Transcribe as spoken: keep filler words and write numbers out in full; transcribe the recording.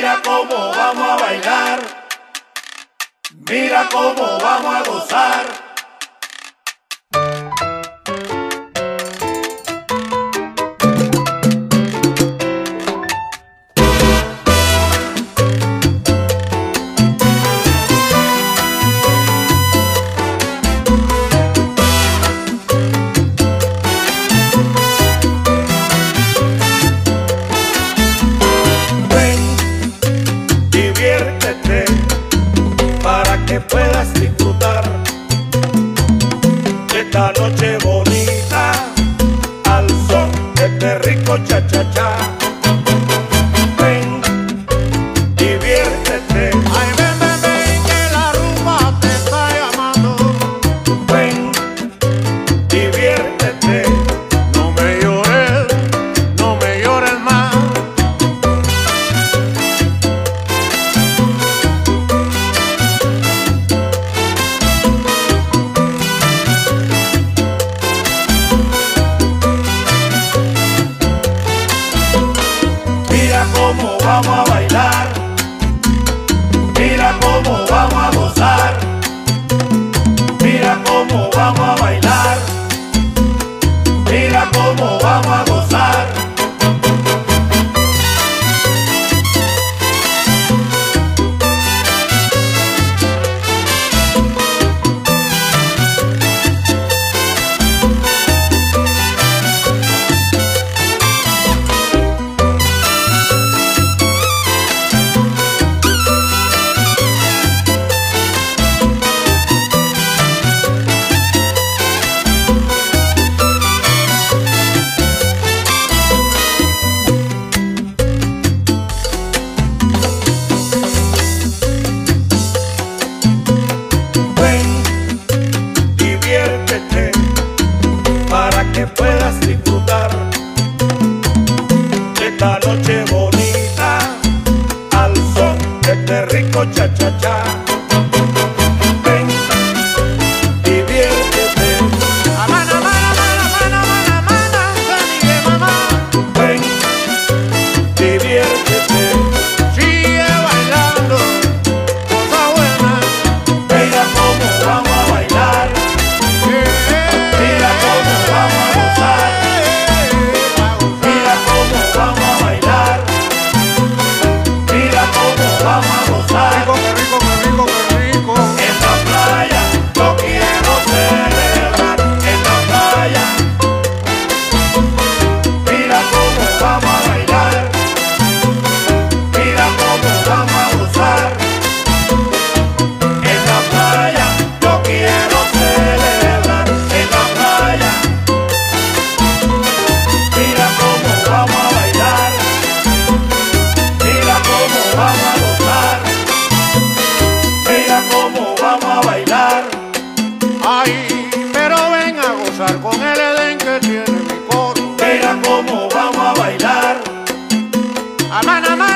Mira cómo vamos a bailar, mira cómo vamos a gozar. Que puedas disfrutar de esta noche bonita al son de este rico cha-cha-cha. Ven, diviértete. Ay, ven, ven, ven, que la rumba te está llamando. Ven, diviértete. No me llores, no me llores más. Mira cómo vamos a bailar, mira cómo vamos a gozar, mira cómo vamos a bailar, mira cómo vamos a gozar. Que puedas disfrutar de esta noche bonita al son de este rico cha-cha-cha. Ven, diviértete. Habana, mana, mana, mana, mana, mana, Dani, mamá. Ven, diviértete. Sigue bailando, cosa buena. Mira cómo vamos a bailar, mira cómo vamos a gozar, mira cómo vamos a bailar, mira cómo vamos a gozar. Rico, qué rico, qué rico, qué rico. En la playa yo quiero celebrar, en la playa. Mira cómo vamos a bailar, mira cómo vamos a gozar. En la playa yo quiero celebrar, en la playa. Mira cómo vamos a bailar, mira cómo vamos a gozar, mira cómo vamos a bailar. Ay, pero ven a gozar con el Edén que tiene mi coro. Mira cómo vamos a bailar. Amana, amana.